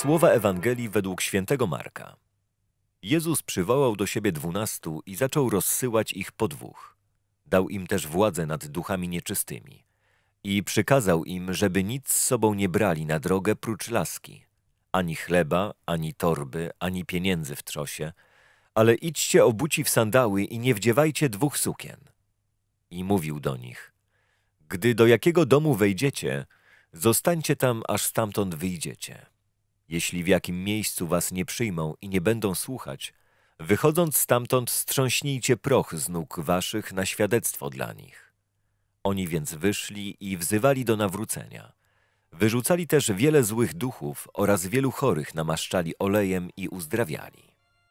Słowa Ewangelii według świętego Marka. Jezus przywołał do siebie 12 i zaczął rozsyłać ich po dwóch. Dał im też władzę nad duchami nieczystymi. I przykazał im, żeby nic z sobą nie brali na drogę prócz laski. Ani chleba, ani torby, ani pieniędzy w trzosie, ale idźcie obuci w sandały i nie wdziewajcie 2 sukien. I mówił do nich: gdy do jakiego domu wejdziecie, zostańcie tam, aż stamtąd wyjdziecie. Jeśli w jakim miejscu was nie przyjmą i nie będą słuchać, wychodząc stamtąd strząśnijcie proch z nóg waszych na świadectwo dla nich. Oni więc wyszli i wzywali do nawrócenia. Wyrzucali też wiele złych duchów oraz wielu chorych namaszczali olejem i uzdrawiali.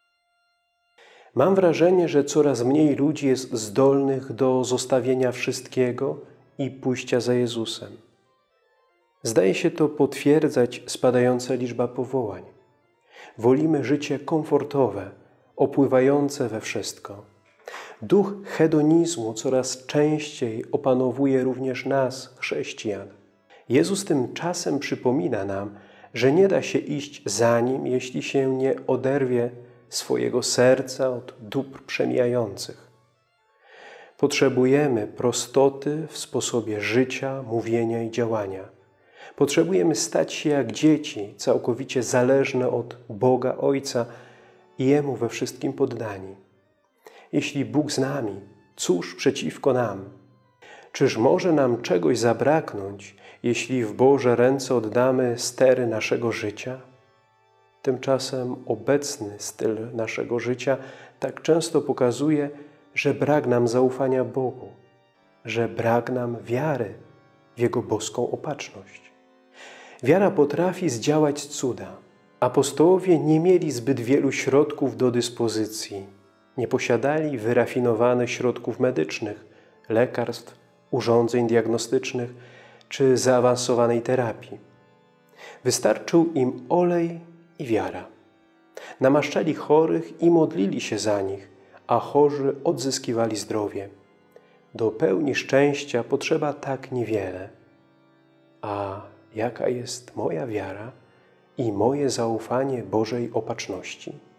Mam wrażenie, że coraz mniej ludzi jest zdolnych do zostawienia wszystkiego i pójścia za Jezusem. Zdaje się to potwierdzać spadająca liczba powołań. Wolimy życie komfortowe, opływające we wszystko. Duch hedonizmu coraz częściej opanowuje również nas, chrześcijan. Jezus tymczasem przypomina nam, że nie da się iść za Nim, jeśli się nie oderwie swojego serca od dóbr przemijających. Potrzebujemy prostoty w sposobie życia, mówienia i działania. Potrzebujemy stać się jak dzieci, całkowicie zależne od Boga Ojca i Jemu we wszystkim poddani. Jeśli Bóg z nami, cóż przeciwko nam? Czyż może nam czegoś zabraknąć, jeśli w Boże ręce oddamy stery naszego życia? Tymczasem obecny styl naszego życia tak często pokazuje, że brak nam zaufania Bogu, że brak nam wiary w Jego boską opatrzność. Wiara potrafi zdziałać cuda. Apostołowie nie mieli zbyt wielu środków do dyspozycji. Nie posiadali wyrafinowanych środków medycznych, lekarstw, urządzeń diagnostycznych czy zaawansowanej terapii. Wystarczył im olej i wiara. Namaszczali chorych i modlili się za nich, a chorzy odzyskiwali zdrowie. Do pełni szczęścia potrzeba tak niewiele. A jaka jest moja wiara i moje zaufanie Bożej opatrzności?